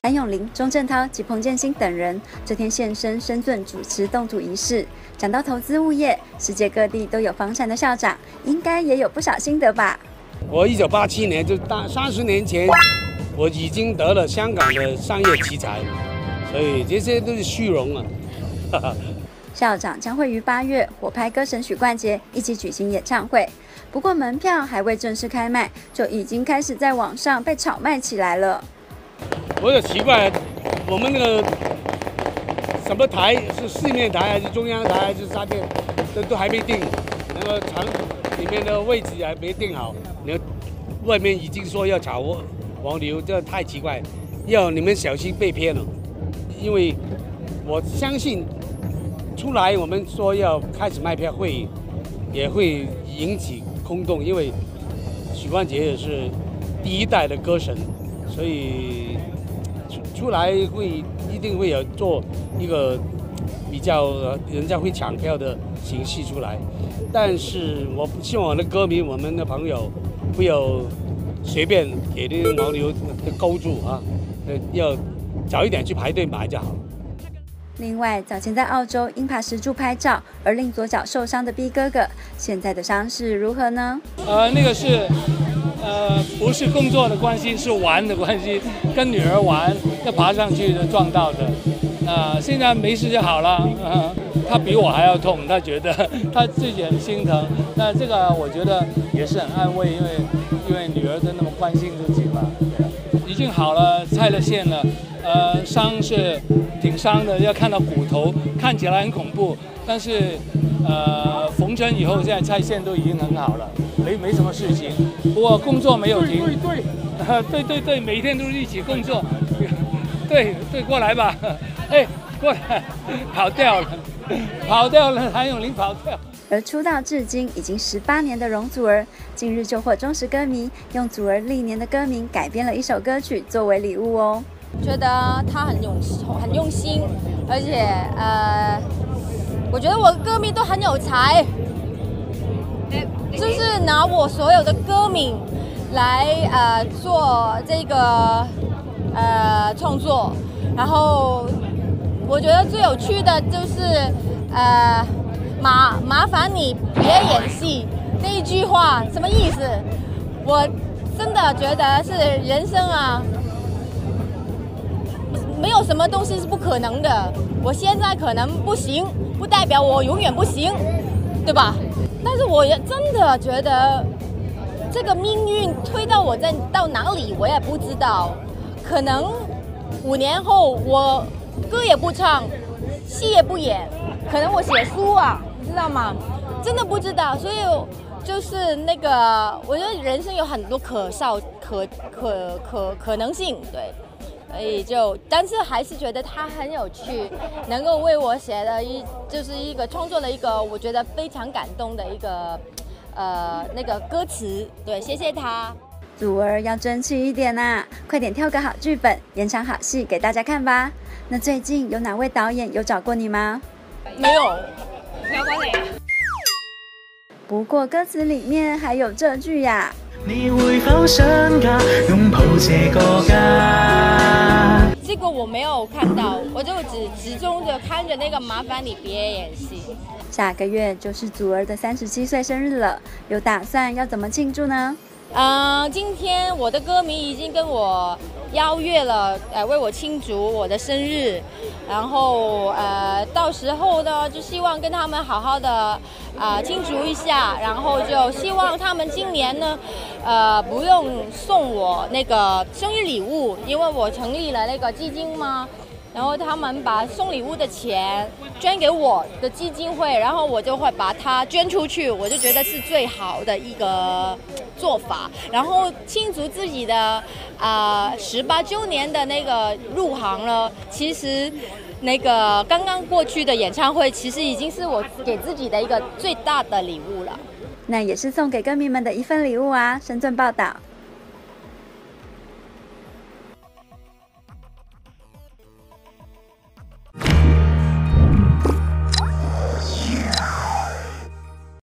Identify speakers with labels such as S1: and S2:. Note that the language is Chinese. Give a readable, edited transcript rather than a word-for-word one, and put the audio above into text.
S1: 谭咏麟、钟镇涛及彭建新等人这天现身深圳主持动土仪式。讲到投资物业，世界各地都有房产的校长，应该也有不少心得吧？
S2: 我1987年就30年前，我已经得了香港的商业奇才，所以这些都是虚荣了。
S1: 校长将会于8月火拍歌神许冠杰一起举行演唱会，不过门票还未正式开卖，就已经开始在网上被炒卖起来了。
S2: 我有奇怪，我们那个什么台是市面台还是中央台还是沙片，都还没定，那个场里面的位置还没定好，外面已经说要炒黄牛，这太奇怪，要你们小心被骗了，因为我相信。出来，我们说要开始卖票也会引起轰动，因为许冠杰也是第一代的歌神，所以出来一定会有做一个比较人家会抢票的形式出来。但是我希望我的歌迷、我们的朋友不要随便给这个牦牛勾住啊，要早一点去排队买就好。
S1: 另外，早前在澳洲因爬石柱拍照而令左脚受伤的 B 哥哥，现在的伤势如何呢？
S3: 那个是不是工作的关系，是玩的关系，跟女儿玩，要爬上去的撞到的。现在没事就好了。他比我还要痛，他觉得他自己很心疼。那这个我觉得也是很安慰，因为女儿都那么关心自己嘛。已经好了，拆了线了。伤是挺伤的，要看到骨头，看起来很恐怖。但是缝针以后，现在拆线都已经很好了，没什么事情。不过工作没有停。对，每天都是一起工作。对，过来吧。过来，跑掉了，谭咏麟跑掉。
S1: 而出道至今已经18年的容祖儿，近日就获忠实歌迷用祖儿历年的歌名改编了一首歌曲作为礼物哦。
S4: 觉得他很用心，而且我觉得我的歌迷都很有才，就是拿我所有的歌名来做这个创作，然后我觉得最有趣的就是麻烦你别演戏那一句话什么意思？我真的觉得是人生啊。没有什么东西是不可能的，我现在可能不行，不代表我永远不行，对吧？但是我也真的觉得，这个命运推到我到哪里，我也不知道。可能5年后，我歌也不唱，戏也不演，可能我写书啊，你知道吗？真的不知道，所以就是那个，我觉得人生有很多可能性，对。所以但是还是觉得他很有趣，能够为我写的就是一个创作了一个我觉得非常感动的一个那个歌词，对，谢谢他。
S1: 祖儿要争气一点啊，快点挑个好剧本，演场好戏给大家看吧。那最近有哪位导演有找过你吗？
S4: 没有，挑过你。
S1: 不过歌词里面还有这句呀。
S5: 你會否想家擁抱這個家？
S4: 這個我沒有看到，我就只集中着看着那個麻煩你別演戲。
S1: 下個月就是祖兒的37歲生日了，有打算要怎麼慶祝呢？
S4: 今天我的歌迷已經跟我邀約了，為我慶祝我的生日，然後到時候呢，就希望跟他們好好的慶祝一下，然後就希望他們今年呢，不用送我那個生日禮物，因為我成立了那個基金嘛。然後他們把送禮物的錢捐給我的基金會，然後我就會把它捐出去，我就覺得是最好的一個做法。然後慶祝自己的18週年的那個入行了，其實那個剛剛過去的演唱會，其實已經是我給自己的一個最大的禮物了。
S1: 那也是送給歌迷們的一份禮物啊。深圳報道。